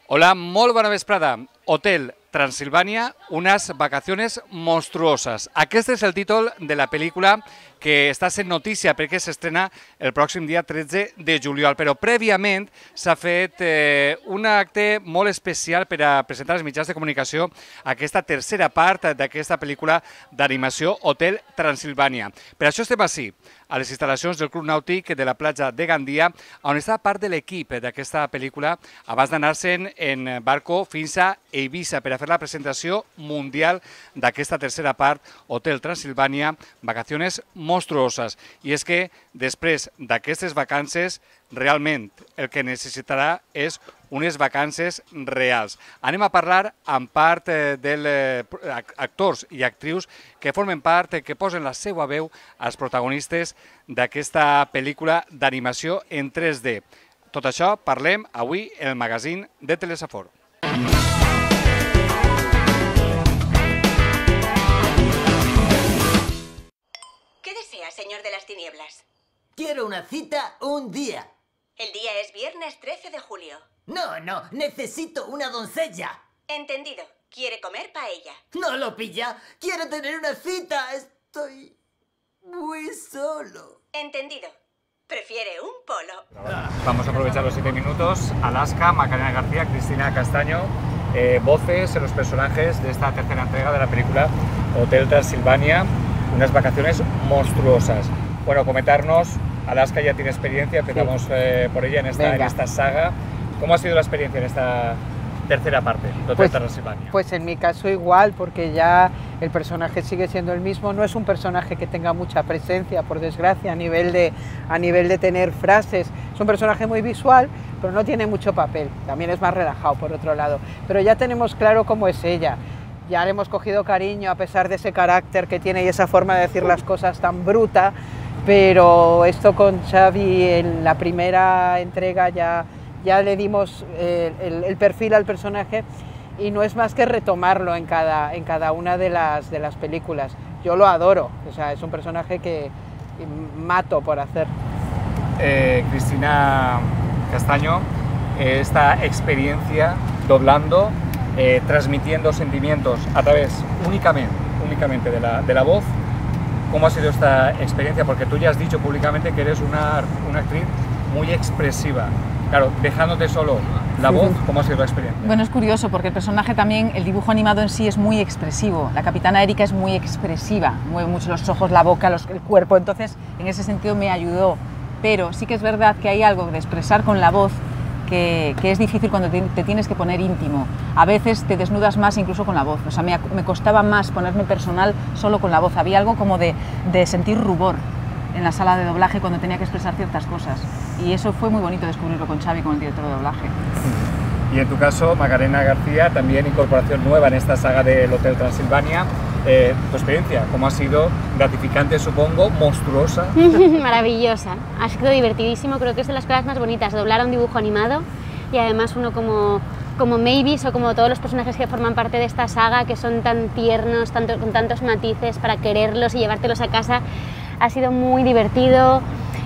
Hola, molt bona vesprada. Hotel Transilvània, unes vacaciones monstruoses. Aquest és el títol de la pel·lícula que està sent notícia perquè s'estrena el pròxim dia 13 de juliol, però prèviament s'ha fet un acte molt especial per a presentar als mitjans de comunicació aquesta tercera part d'aquesta pel·lícula d'animació Hotel Transilvània. Per això estem ací, a les instal·lacions del Club Nàutic de la platja de Gandia, on està part de l'equip d'aquesta pel·lícula abans d'anar-se'n en barco fins a Eivissa per a fer la presentació mundial d'aquesta tercera part, Hotel Transilvània, vacaciones monstruoses. I és que després d'aquestes vacances, realment el que necessitarà és unes vacances reals. Anem a parlar amb part dels actors i actrius que formen part, que posen la seva veu als protagonistes d'aquesta pel·lícula d'animació en 3D. Tot això parlem avui en el magazín de Telesafor. ¿Qué desea, señor de las tinieblas? Quiero una cita un día. El día es viernes 13 de julio. No, necesito una doncella. Entendido. ¿Quiere comer paella? ¿No lo pilla? Quiero tener una cita. Estoy muy solo. Entendido. Prefiere un polo. Vamos a aprovechar los 7 minutos. Alaska, Macarena García, Cristina Castaño, voces en los personajes de esta tercera entrega de la película Hotel Transilvània, unas vacaciones monstruosas. Bueno, comentarnos, Alaska ya tiene experiencia, empezamos por ella en esta saga. ¿Cómo ha sido la experiencia en esta tercera parte de Hotel Transilvània? Pues en mi caso igual, porque ya el personaje sigue siendo el mismo. No es un personaje que tenga mucha presencia, por desgracia, a nivel de tener frases. Es un personaje muy visual, pero no tiene mucho papel. También es más relajado, por otro lado. Pero ya tenemos claro cómo es ella. Ya le hemos cogido cariño a pesar de ese carácter que tiene y esa forma de decir las cosas tan bruta, pero esto con Xavi en la primera entrega ya le dimos el perfil al personaje y no es más que retomarlo en cada una de las películas. Yo lo adoro, o sea, es un personaje que mato por hacer. Cristina Castaño, esta experiencia doblando, transmitiendo sentimientos a través únicamente de la voz. ¿Cómo ha sido esta experiencia? Porque tú ya has dicho públicamente que eres una actriz muy expresiva. Claro, dejándote solo la voz, ¿cómo ha sido la experiencia? Bueno, es curioso porque el personaje también, el dibujo animado en sí es muy expresivo. La capitana Erika es muy expresiva, mueve mucho los ojos, la boca, el cuerpo, entonces en ese sentido me ayudó. Pero sí que es verdad que hay algo de expresar con la voz que es difícil cuando te tienes que poner íntimo. A veces te desnudas más incluso con la voz. O sea, me costaba más ponerme personal solo con la voz. Había algo como de sentir rubor en la sala de doblaje cuando tenía que expresar ciertas cosas. Y eso fue muy bonito descubrirlo con Xavi, con el director de doblaje. Y en tu caso, Macarena García, también incorporación nueva en esta saga del Hotel Transilvània. Tu experiencia, ¿cómo ha sido? Gratificante, supongo, monstruosa. Maravillosa, ha sido divertidísimo, creo que es de las cosas más bonitas, doblar a un dibujo animado y además uno como Mavis o como todos los personajes que forman parte de esta saga, que son tan tiernos, con tantos matices para quererlos y llevártelos a casa, ha sido muy divertido.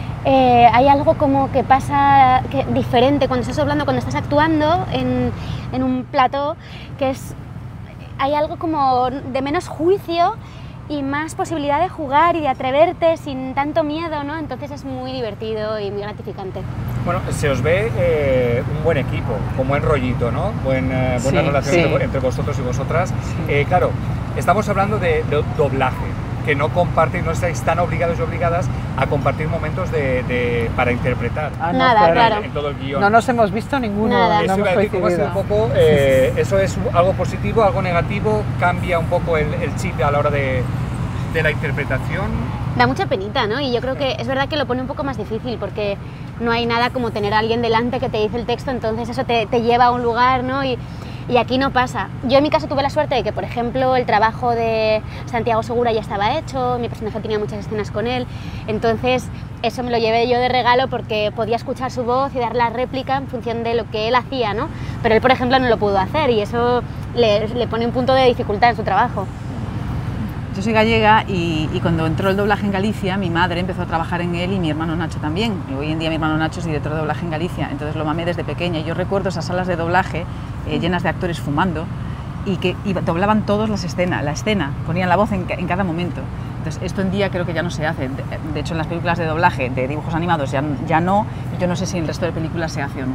Hay algo como que pasa diferente cuando estás doblando, cuando estás actuando en un plató, que hay algo como de menos juicio y más posibilidad de jugar y de atreverte sin tanto miedo, ¿no? Entonces es muy divertido y muy gratificante. Bueno, se os ve un buen equipo, con buen rollito, ¿no? Buena relación entre vosotros y vosotras. Sí. Claro, estamos hablando de doblaje, que no comparten, no estáis tan obligados y obligadas a compartir momentos para interpretar. Nada, claro. En todo el guión. No nos hemos visto ninguno. Nada. Eso iba a decir, ¿cómo es un poco, eso es algo positivo, algo negativo? ¿Cambia un poco el chip a la hora de la interpretación? Da mucha penita, ¿no? Y yo creo que es verdad que lo pone un poco más difícil porque no hay nada como tener a alguien delante que te dice el texto, entonces eso te lleva a un lugar, ¿no? Y aquí no pasa. Yo en mi caso tuve la suerte de que, por ejemplo, el trabajo de Santiago Segura ya estaba hecho, mi personaje tenía muchas escenas con él, entonces eso me lo llevé yo de regalo porque podía escuchar su voz y dar la réplica en función de lo que él hacía, ¿no? Pero él, por ejemplo, no lo pudo hacer y eso le pone un punto de dificultad en su trabajo. Yo soy gallega y cuando entró el doblaje en Galicia, mi madre empezó a trabajar en él y mi hermano Nacho también. Y hoy en día mi hermano Nacho es director de doblaje en Galicia, entonces lo mamé desde pequeña. Y yo recuerdo esas salas de doblaje llenas de actores fumando y doblaban todos la escena, ponían la voz en cada momento. Entonces esto en día creo que ya no se hace. De hecho, en las películas de doblaje de dibujos animados ya no. Yo no sé si en el resto de películas se hace o no.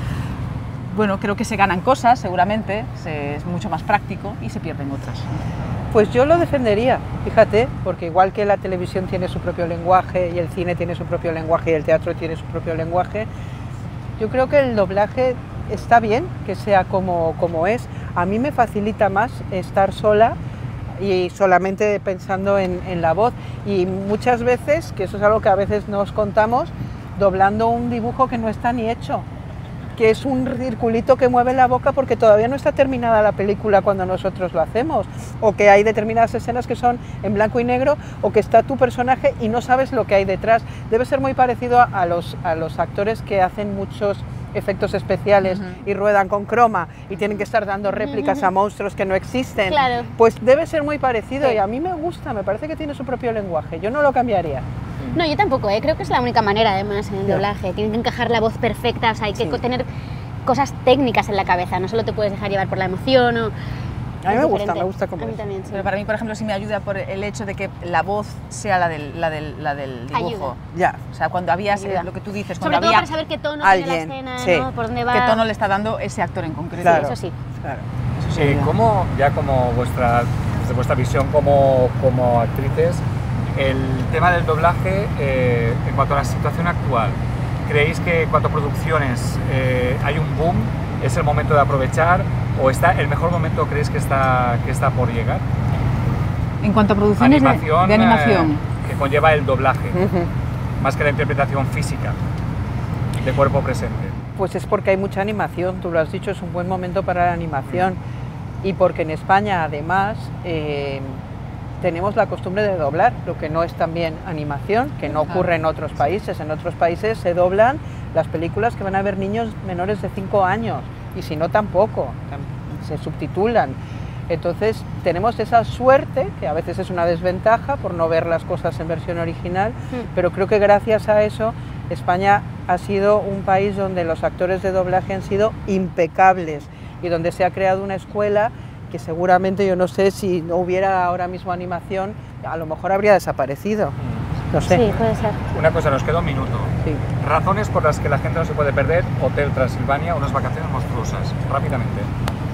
Bueno, creo que se ganan cosas, seguramente, es mucho más práctico y se pierden otras. Pues yo lo defendería, fíjate, porque igual que la televisión tiene su propio lenguaje y el cine tiene su propio lenguaje y el teatro tiene su propio lenguaje, yo creo que el doblaje está bien que sea como es. A mí me facilita más estar sola y solamente pensando en la voz, y muchas veces, que eso es algo que a veces nos contamos, doblando un dibujo que no está ni hecho, que es un circulito que mueve la boca porque todavía no está terminada la película cuando nosotros lo hacemos, o que hay determinadas escenas que son en blanco y negro, o que está tu personaje y no sabes lo que hay detrás. Debe ser muy parecido a los actores que hacen muchos efectos especiales y ruedan con croma y tienen que estar dando réplicas a monstruos que no existen. Claro. Pues debe ser muy parecido, Sí. y a mí me gusta, me parece que tiene su propio lenguaje, yo no lo cambiaría. No, yo tampoco, creo que es la única manera además en el Ya. doblaje. Tienen que encajar la voz perfecta, o sea, hay que tener cosas técnicas en la cabeza, no solo te puedes dejar llevar por la emoción o... A mí es me gusta diferente. como A mí es. también, sí. Pero para mí, por ejemplo, sí me ayuda por el hecho de que la voz sea la del dibujo. Ayuda. Ya. O sea, cuando había Ayuda. lo que tú dices, Sobre cuando todo había para saber qué tono alguien, tiene la escena, sí. ¿no? Por dónde va... qué tono le está dando ese actor en concreto. Claro. Eso sí. Claro. Eso sí ayuda. ¿Cómo, ya como desde vuestra visión como actrices, el tema del doblaje, en cuanto a la situación actual, ¿creéis que en cuanto a producciones hay un boom? ¿Es el momento de aprovechar? ¿O está el mejor momento creéis que está por llegar? En cuanto a producciones de animación. Que conlleva el doblaje, Ujú. más que la interpretación física de cuerpo presente. Pues es porque hay mucha animación, tú lo has dicho, es un buen momento para la animación, y porque en España además tenemos la costumbre de doblar, lo que no es también animación, que no ocurre en otros países. En otros países se doblan las películas que van a ver niños menores de 5 años, y si no tampoco, se subtitulan. Entonces tenemos esa suerte, que a veces es una desventaja por no ver las cosas en versión original, pero creo que gracias a eso España ha sido un país donde los actores de doblaje han sido impecables y donde se ha creado una escuela que seguramente, yo no sé, si no hubiera ahora mismo animación, a lo mejor habría desaparecido. No sé. Sí, puede ser. Una cosa, nos queda un minuto. Sí. Razones por las que la gente no se puede perder Hotel Transilvania, unas vacaciones monstruosas. Rápidamente.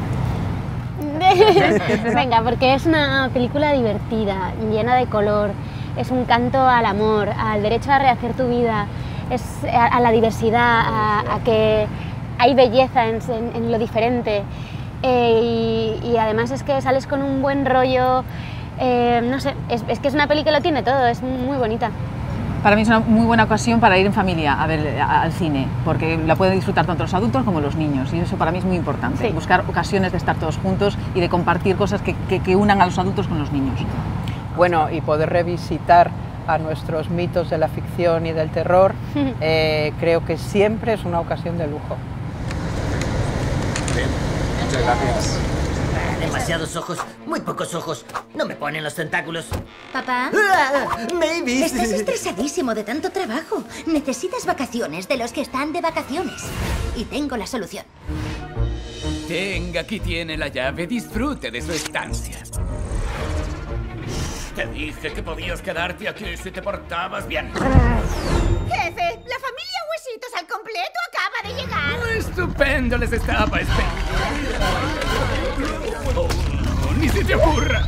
Venga, porque es una película divertida, llena de color, es un canto al amor, al derecho a rehacer tu vida, es a la diversidad, a que hay belleza en lo diferente, y además es que sales con un buen rollo, no sé, es que es una peli que lo tiene todo, es muy bonita. Para mí es una muy buena ocasión para ir en familia a ver al cine, porque la pueden disfrutar tanto los adultos como los niños, y eso para mí es muy importante, Sí. buscar ocasiones de estar todos juntos y de compartir cosas que unan a los adultos con los niños. Bueno, y poder revisitar a nuestros mitos de la ficción y del terror, creo que siempre es una ocasión de lujo. Bien, muchas gracias. Demasiados ojos, muy pocos ojos. No me ponen los tentáculos. Papá, Mavis. estás estresadísimo de tanto trabajo. Necesitas vacaciones de los que están de vacaciones. Y tengo la solución. Tenga, aquí tiene la llave. Disfrute de su estancia. Te dije que podías quedarte aquí si te portabas bien. Jefe, la familia Huesitos al completo acaba de llegar. Estupendo, les estaba esperando. Oh, no, ni se te ocurra.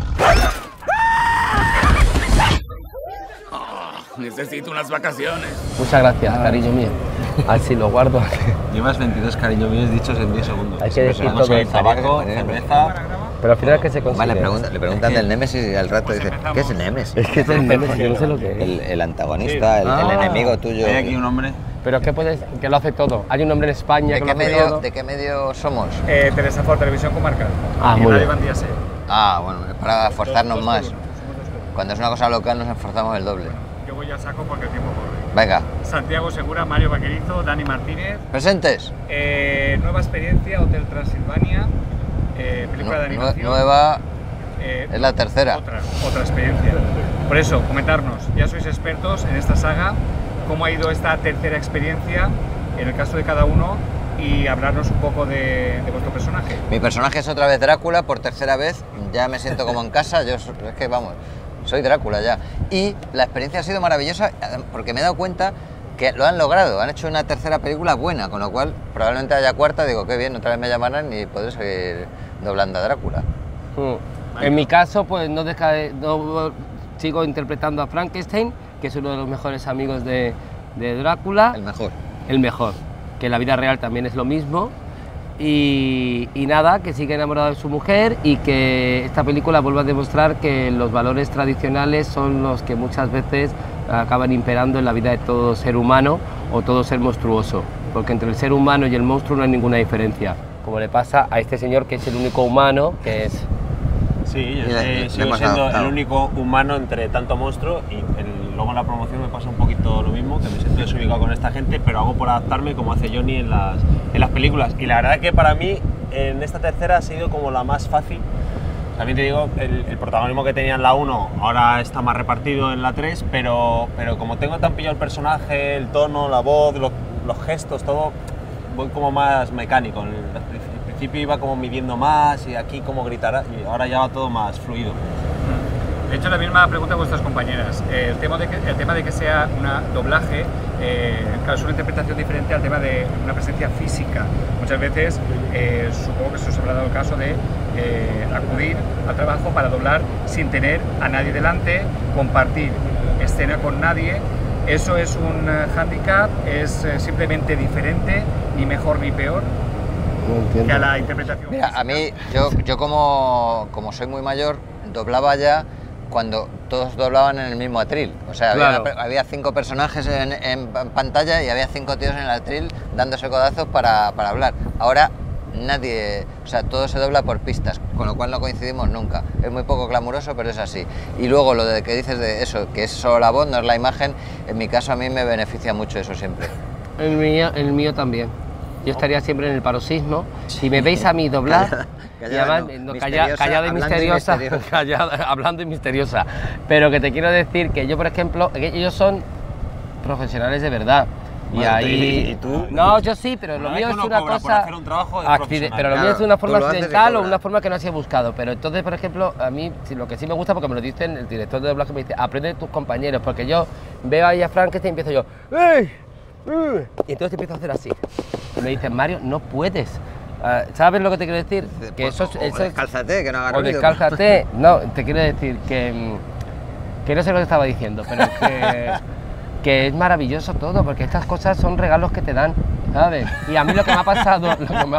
Oh, necesito unas vacaciones. Muchas gracias, cariño mío. Así lo guardo. Llevas 22 cariño míos dichos en 10 segundos. Hay que decir Vamos todo a en ir tabaco, serio. cerveza. Pero al final, ¿qué se consigue? Vale, le preguntan del Némesis y al rato dice, ¿qué es el Némesis? Es que es el Némesis, yo no sé lo que es. El antagonista, el enemigo tuyo. Hay aquí un hombre. Pero que lo hace todo. Hay un hombre en España ¿De que qué, lo hace medio, todo. ¿De qué medio somos? Telesafor, Televisión Comarcal. Ah, y muy Radio bien. Bandía Ser. Ah, bueno, es para esforzarnos más. Cuando es una cosa local nos esforzamos el doble. Yo voy a saco porque el tiempo corre. Venga, Santiago Segura, Mario Vaquerizo, Dani Martínez. presentes. Nueva experiencia, Hotel Transilvania. Película de animación. Nueva Es la tercera. Otra experiencia. Por eso, comentarnos, ya sois expertos en esta saga, cómo ha ido esta tercera experiencia en el caso de cada uno y hablarnos un poco de vuestro personaje. Mi personaje es otra vez Drácula, por tercera vez, ya me siento como en casa, es que vamos, soy Drácula ya. Y la experiencia ha sido maravillosa porque me he dado cuenta que lo han logrado, han hecho una tercera película buena, con lo cual probablemente haya cuarta, digo, qué bien, otra vez me llamarán y podré seguir doblando a Drácula. En mi caso, pues no sigo interpretando a Frankenstein, que es uno de los mejores amigos de Drácula. El mejor. El mejor, que en la vida real también es lo mismo. Y nada, que sigue enamorado de su mujer y que esta película vuelve a demostrar que los valores tradicionales son los que muchas veces acaban imperando en la vida de todo ser humano o todo ser monstruoso, porque entre el ser humano y el monstruo no hay ninguna diferencia, como le pasa a este señor que es el único humano que es. Sí, yo sigo siendo el único humano entre tanto monstruo y luego en la promoción me pasa un poquito lo mismo, que me siento desubicado con esta gente, pero hago por adaptarme como hace Johnny en las películas. Y la verdad que para mí en esta tercera ha sido como la más fácil. También te digo, el protagonismo que tenía en la 1 ahora está más repartido en la 3, pero como tengo tan pillado el personaje, el tono, la voz, los gestos, todo, voy como más mecánico. Al principio iba como midiendo más y aquí como gritar, y ahora ya va todo más fluido. De hecho, la misma pregunta a vuestras compañeras. El tema de que sea un doblaje, claro, es una interpretación diferente al tema de una presencia física. Muchas veces, supongo que se os habrá dado el caso de acudir al trabajo para doblar sin tener a nadie delante, compartir escena con nadie. ¿Eso es un hándicap? ¿Es simplemente diferente, ni mejor ni peor? No que a la interpretación. Mira, a mí, yo como soy muy mayor, doblaba ya cuando todos doblaban en el mismo atril. O sea, claro, había 5 personajes en pantalla y había 5 tíos en el atril dándose codazos para hablar. Ahora nadie, o sea, todo se dobla por pistas, con lo cual no coincidimos nunca. Es muy poco glamuroso, pero es así. Y luego lo de que dices de eso, que es solo la voz, no es la imagen, en mi caso a mí me beneficia mucho eso siempre. El mío también. Yo estaría siempre en el paroxismo. Si me veis a mí doblar, callada y misteriosa, hablando y misteriosa. Pero que te quiero decir que yo, por ejemplo, ellos son profesionales de verdad. Bueno, y ahí... ¿Y tú? No, yo sí, pero lo mío es una cosa... hacer un trabajo pero lo mío es de una forma accidental o una forma que no se ha buscado. Pero entonces, por ejemplo, a mí lo que sí me gusta, porque me lo dicen el director de doblaje, me dice, aprende de tus compañeros, porque yo veo ahí a Frankenstein y empiezo yo, ¡ey! Y entonces empiezo a hacer así. Y me dicen, Mario, no puedes. ¿Sabes lo que te quiero decir? Que eso es descálzate, que no haga ruido. O descálzate. No, te quiero decir que no sé lo que estaba diciendo, pero que es maravilloso todo, porque estas cosas son regalos que te dan, ¿sabes? Y a mí lo que me ha pasado,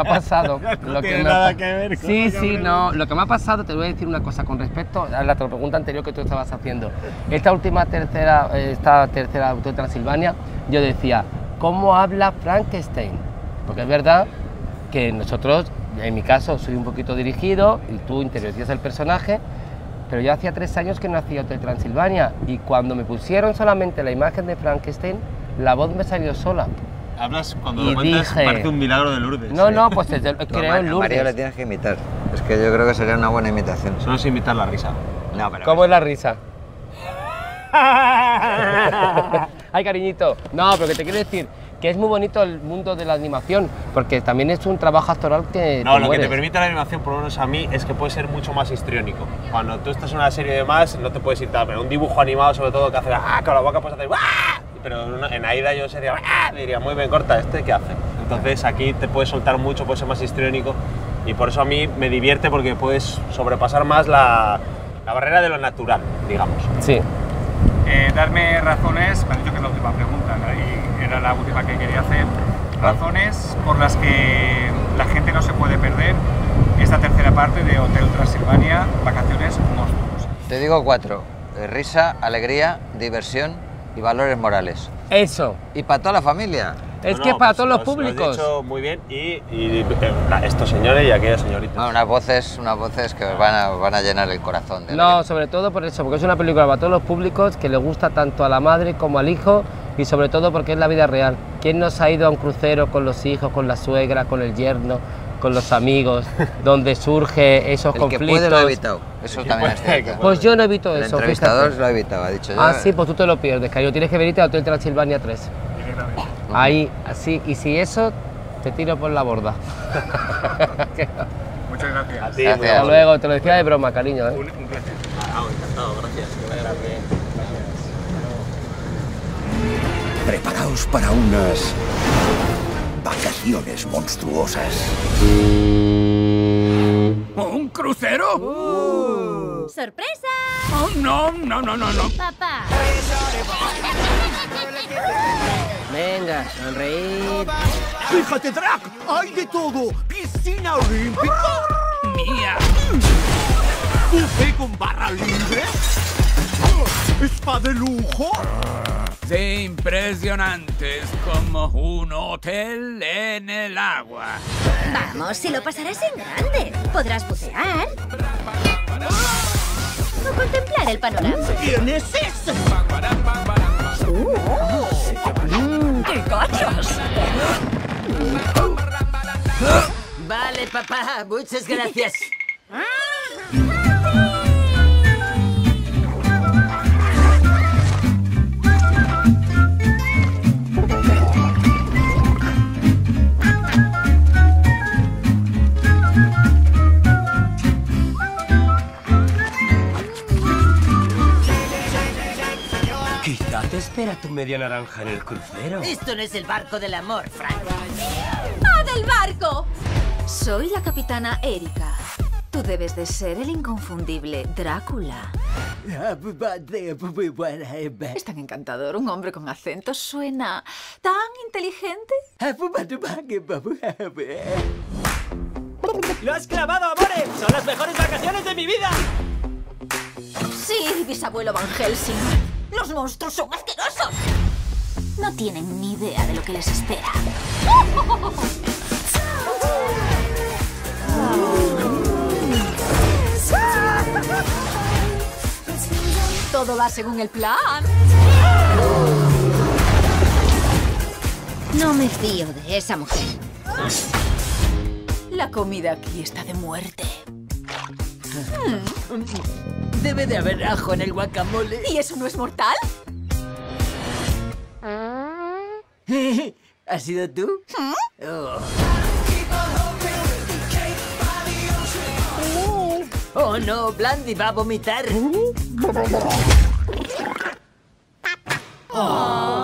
no tiene nada que ver con lo que me ha pasado, te voy a decir una cosa con respecto a la pregunta anterior que tú estabas haciendo. Esta tercera Hotel Transilvania, yo decía, ¿cómo habla Frankenstein? Porque es verdad que nosotros, en mi caso, soy un poquito dirigido y tú interiorizas el personaje, pero yo hacía 3 años que no hacía Hotel Transilvania y cuando me pusieron solamente la imagen de Frankenstein, la voz me salió sola. Hablas cuando lo cuentas, parece un milagro de Lourdes. No, pues creo en Lourdes. Mario le tienes que imitar. Es que yo creo que sería una buena imitación. Solo es imitar la risa. No, pero ¿cómo es la risa? Ay, cariñito. No, pero que te quiero decir que es muy bonito el mundo de la animación, porque también es un trabajo actoral que no, lo que te permite la animación, por lo menos a mí, es que puede ser mucho más histriónico. Cuando tú estás en una serie de más, no te puedes ir tal, pero un dibujo animado, sobre todo, que hace con la boca puedes hacer pero en Aida yo sería diría, muy bien, corta, ¿qué hace? Entonces aquí te puedes soltar mucho, puedes ser más histriónico, y por eso a mí me divierte, porque puedes sobrepasar más la barrera de lo natural, digamos. Sí. Darme razones, me han dicho que es la última pregunta, y era la última que quería hacer, razones por las que la gente no se puede perder esta tercera parte de Hotel Transilvania, Vacaciones Monstruos. Te digo 4, risa, alegría, diversión y valores morales. Eso. Y para toda la familia. Es que es para todos los públicos. Lo has dicho muy bien y estos señores y aquellas señoritas. No, unas voces que os van a llenar el corazón. No, sobre todo por eso, porque es una película para todos los públicos que le gusta tanto a la madre como al hijo y sobre todo porque es la vida real. ¿Quién no se ha ido a un crucero con los hijos, con la suegra, con el yerno, con los amigos, donde surge esos conflictos. El que puede lo ha evitado, eso también es cierto. Pues yo no evito eso. El entrevistador lo ha evitado, ha dicho yo. Ah, sí, pues tú te lo pierdes, cariño. Tienes que venirte al Hotel Transilvania 3. Ahí, así, y si eso, te tiro por la borda. Muchas gracias. A ti, Hasta luego, te lo decía de broma, cariño. Un placer. Encantado, gracias. Que vaya bien. Preparaos para unas vacaciones monstruosas. ¿Un crucero? ¡Sorpresa! Oh, no, no, no, no, no. Papá. Venga, sonreír. ¡Fíjate, Drac! ¡Hay de todo! ¡Piscina olímpica! Mía. ¡Buffet con barra libre! ¡Spa de lujo! Sí, impresionantes, como un hotel en el agua. Vamos, si lo pasarás en grande. Podrás bucear. O contemplar el panorama. ¿Quién es ese? ¡Qué cachas! Vale, papá, muchas gracias. Quizá te espera tu media naranja en el crucero. Esto no es el barco del amor, Frank. ¡Ah, del barco! Soy la capitana Erika. Tú debes de ser el inconfundible Drácula. Es tan encantador, un hombre con acento suena tan inteligente. ¡Lo has clavado, amores! ¡Son las mejores vacaciones de mi vida! Sí, bisabuelo Van Helsing. Los monstruos son asquerosos. No tienen ni idea de lo que les espera. Todo va según el plan. No me fío de esa mujer. La comida aquí está de muerte. Debe de haber ajo en el guacamole. ¿Y eso no es mortal? ¿Has sido tú? Oh. Oh no, Blandy va a vomitar. Oh.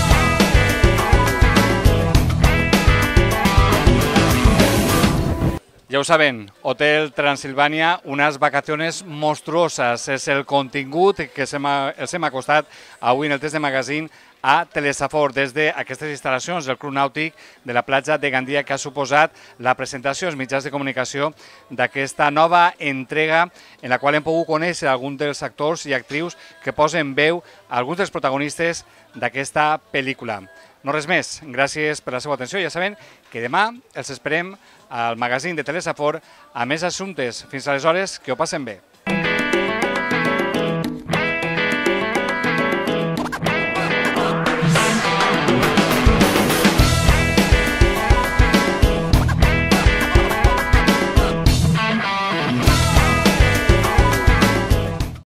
Ja ho saben, Hotel Transilvània, unes vacaciones monstruoses. És el contingut que els hem acostat avui en el test de magazine a Telesafor des d'aquestes instal·lacions del Club Nàutic de la platja de Gandia, que ha suposat la presentació als mitjans de comunicació d'aquesta nova entrega en la qual hem pogut conèixer alguns dels actors i actrius que posen veu a alguns dels protagonistes d'aquesta pel·lícula. No res més, gràcies per la seva atenció. Ja saben que demà els esperem al magazine de Telesafor a més assumptes. Fins aleshores, que ho passen bé.